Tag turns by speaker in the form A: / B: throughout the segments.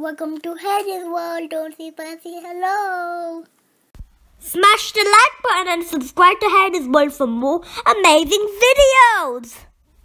A: Welcome to Haider's World. Don't see fancy. Hello.
B: Smash the like button and subscribe to Haider's World for more amazing videos.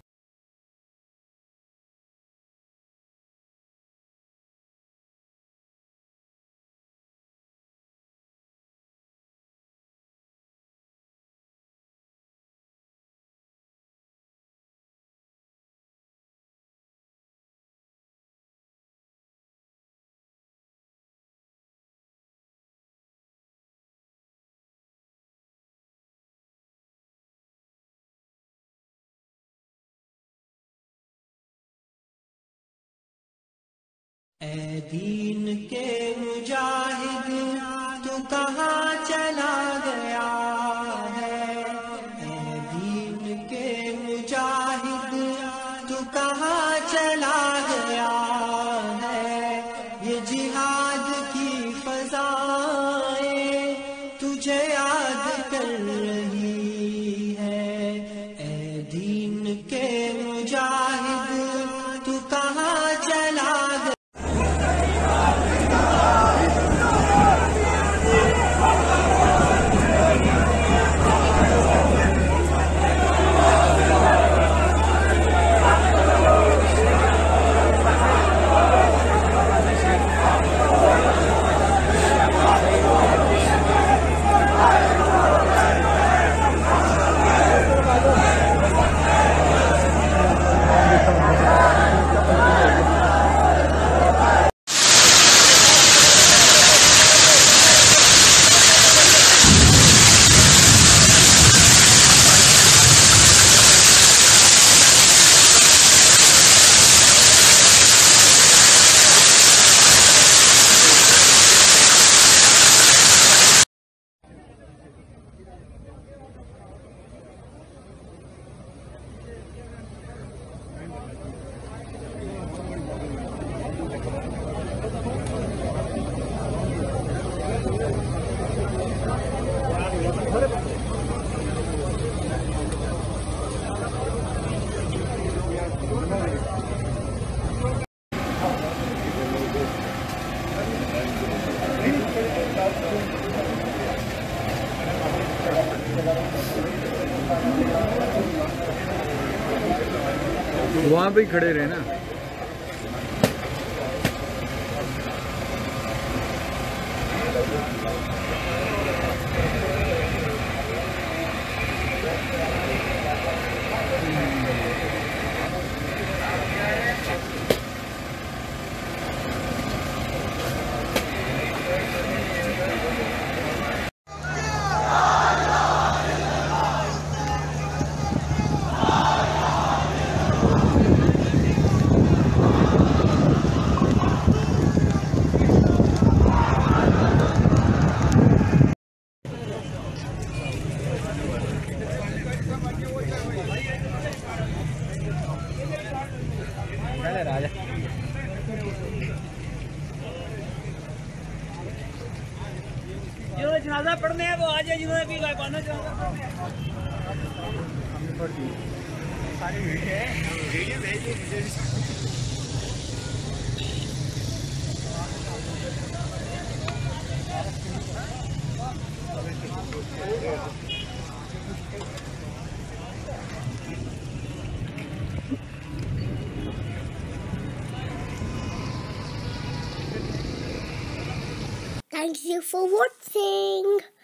C: ऐ दीन के मुजाहिद तू कहाँ चला गया है। ऐ दीन के मुजाहिद तू कहाँ चला गया है। ये जिहाद की फज़ाएं तुझे याद कर रही है। ऐ दीन के मुजाहिद तू कहाँ चला गया।
D: वहाँ पे ही खड़े रहे ना।
E: जिन्होंने जनाजा पढ़ने हैं वो आ जाए। जिन्होंने भी गायबाना जनाजा पढ़ने हैं सारी वीडियो भेज दी मुझे।
A: Thank you for watching.